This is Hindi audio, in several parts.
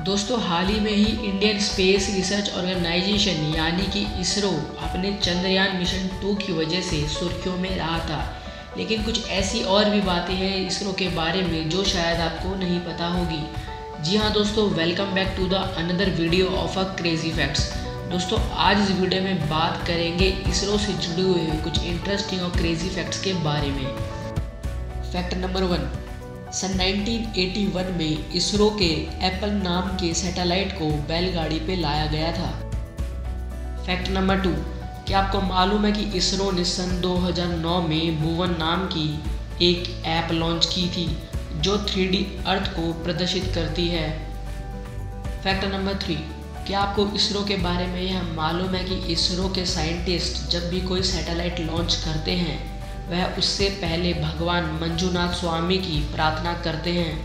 दोस्तों हाल ही में ही इंडियन स्पेस रिसर्च ऑर्गेनाइजेशन यानी कि इसरो अपने चंद्रयान मिशन 2 की वजह से सुर्खियों में रहा था। लेकिन कुछ ऐसी और भी बातें हैं इसरो के बारे में जो शायद आपको नहीं पता होगी। जी हाँ दोस्तों, welcome back to the another video of a crazy facts. दोस्तों आज इस वीडियो में बात करेंगे इसरो से जुड़े हुए कुछ इंटरेस्टिंग और क्रेजी फैक्ट्स के बारे में। फैक्ट नंबर 1, सन 1981 में इसरो के एप्पल नाम के सैटेलाइट को बैलगाड़ी पे लाया गया था। फैक्ट नंबर 2, क्या आपको मालूम है कि इसरो ने सन 2009 में भुवन नाम की एक ऐप लॉन्च की थी जो 3D अर्थ को प्रदर्शित करती है। फैक्ट नंबर 3, क्या आपको इसरो के बारे में यह मालूम है कि इसरो के साइंटिस्ट जब भी कोई सैटेलाइट लॉन्च करते हैं वह उससे पहले भगवान मंजुनाथ स्वामी की प्रार्थना करते हैं।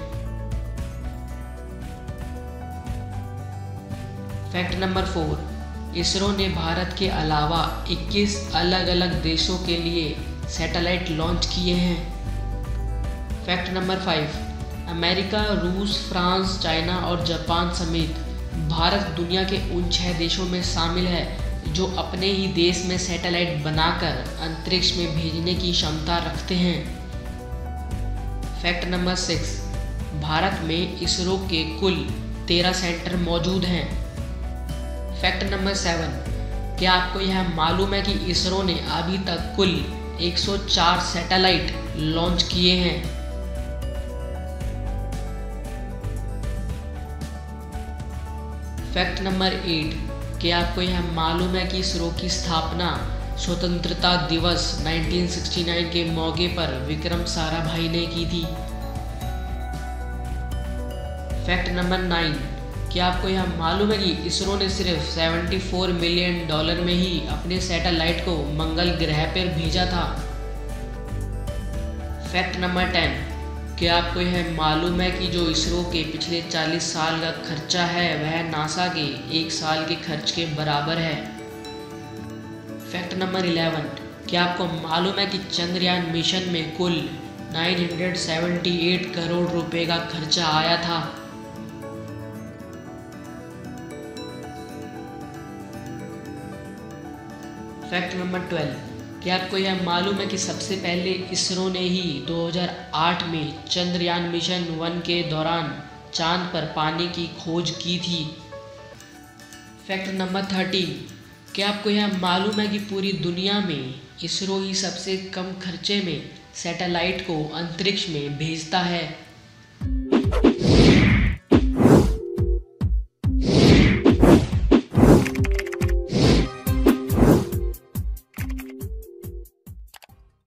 फैक्ट नंबर 4, इसरो ने भारत के अलावा 21 अलग अलग देशों के लिए सैटेलाइट लॉन्च किए हैं। फैक्ट नंबर 5, अमेरिका, रूस, फ्रांस, चाइना और जापान समेत भारत दुनिया के उन 6 देशों में शामिल है जो अपने ही देश में सैटेलाइट बनाकर अंतरिक्ष में भेजने की क्षमता रखते हैं। फैक्ट नंबर 6, भारत में इसरो के कुल 13 सेंटर मौजूद हैं। फैक्ट नंबर 7, क्या आपको यह मालूम है कि इसरो ने अभी तक कुल 104 सैटेलाइट लॉन्च किए हैं। फैक्ट नंबर 8, क्या आपको यह मालूम है कि इसरो की स्थापना स्वतंत्रता दिवस 1969 के मौके पर विक्रम साराभाई ने की थी। फैक्ट नंबर 9, क्या आपको यह मालूम है कि इसरो ने सिर्फ $74 मिलियन में ही अपने सैटेलाइट को मंगल ग्रह पर भेजा था। फैक्ट नंबर 10, क्या आपको यह मालूम है कि जो इसरो के पिछले 40 साल का खर्चा है वह नासा के 1 साल के खर्च के बराबर है। फैक्ट नंबर 11, क्या आपको मालूम है कि चंद्रयान मिशन में कुल 978 करोड़ रुपए का खर्चा आया था। फैक्ट नंबर 12, क्या आपको यह मालूम है कि सबसे पहले इसरो ने ही 2008 में चंद्रयान मिशन 1 के दौरान चांद पर पानी की खोज की थी। फैक्ट नंबर 13, क्या आपको यह मालूम है कि पूरी दुनिया में इसरो ही सबसे कम खर्चे में सैटेलाइट को अंतरिक्ष में भेजता है।